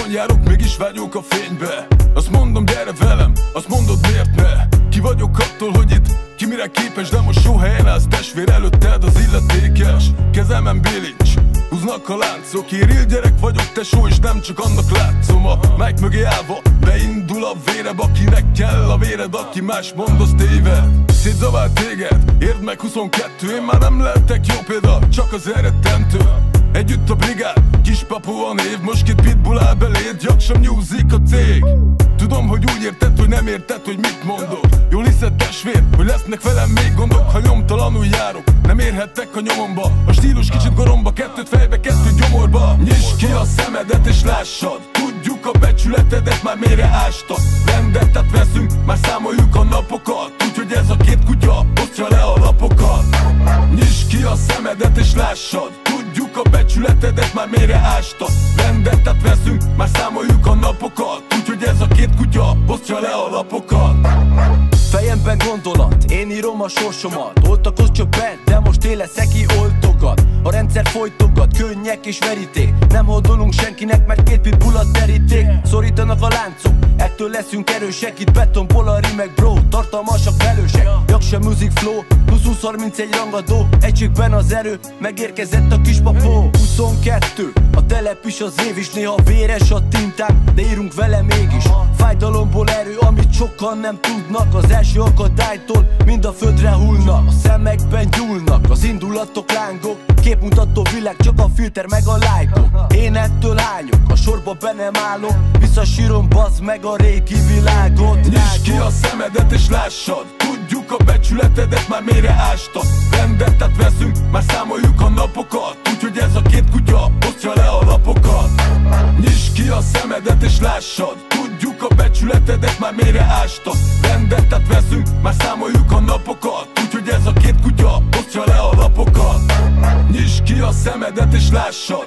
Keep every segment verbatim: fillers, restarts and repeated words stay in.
Hányan járok, mégis vágyok a fénybe. Azt mondom, gyere velem, azt mondod, miért ne? Ki vagyok attól, hogy itt ki mire képes, de most jó helyen állsz, testvér, előtted az illetékes. Kezemen bilincs, húznak a láncok. Éril gyerek vagyok, tesó, és nem csak annak látszom. A mic mögé állva beindul a véreb, akinek kell a véred, aki más mond, az téved. Szétzavált téged, érd meg huszonkettő. Én már nem lehetek jó példa, csak az elrettentő. Együtt a brigád, Kispapo a név. Most két pitbull áll beléd, Jaksa music a cég. Tudom, hogy úgy érted, hogy nem érted, hogy mit mondok. Jól hiszed, testvér, hogy lesznek velem még gondok. Ha nyomtalanul járok, nem érhettek a nyomomba. A stílus kicsit goromba, kettőt fejbe, kettőt gyomorba. Nyisd ki a szemedet és lássad, tudjuk a becsületedet már mélyre ástak. Vendettet veszünk, már számoljuk a napokat. Úgyhogy ez a két kutya osztja le a lapokat. Nyisd ki a szemedet és lássad, tudjuk a becsületedet már mélyre ástak. Vendettet veszünk, már számoljuk a napokat. Úgyhogy ez a két kutya osztja le a lapokat. Fejemben gondolat, én írom a sorsomat. Oltakozz csak be, de most én leszek ki oltogat. A rendszer folytogat, könnyek és veríték. Nem hódolunk senkinek, mert két pitbull a teríték. Szorítanak a láncok, ettől leszünk erősek. Itt betonból a rimek, bro, tartalmasak, velősek. Jaksa music flow, plusz húsz harmincegy rangadó. Egységben az erő, megérkezett a Kispapo. huszonkettő, a telep is az év is. Néha véres a tinták, de írunk vele mégis. Fájdalomból erő, amit sokan nem tudnak. Az első akadálytól mind a földre hullnak. A szemekben gyúlnak, az indulatok lángok. Képmutató világ, csak a filter meg a lájkok. Én ettől hányok, a sorba be nem állok. Visszasírom, bazd meg a régi világot. Nyisd ki a szemedet és lássad, tudjuk a becsületedet már mélyre ástak. Vendettet veszünk, már számoljuk a napokat. Úgyhogy ez a két kutya osztja le a lapokat. Nyisd ki a szemedet és lássad, tudjuk a becsületedet már mélyre ástak. Vendettet veszünk, már számoljuk a napokat. Úgyhogy ez a két kutya osztja le a lapokat. Nyisd ki a szemedet és lássad,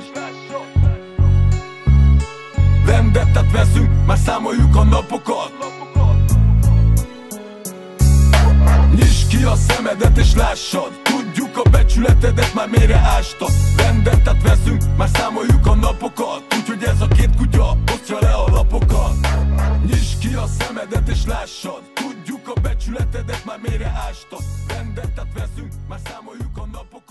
vendettet veszünk, már számoljuk a napokat. Nyisd ki a szemedet és lássad, tudjuk a becsületedet már mélyre ástak. Vendettet veszünk, már számoljuk a napokat. Úgyhogy ez a két kutya osztja le a lapokat. Nyisd ki a szemedet és lássad, tudjuk a becsületedet már mélyre ástak. Vendettet veszünk, már számoljuk a napokat.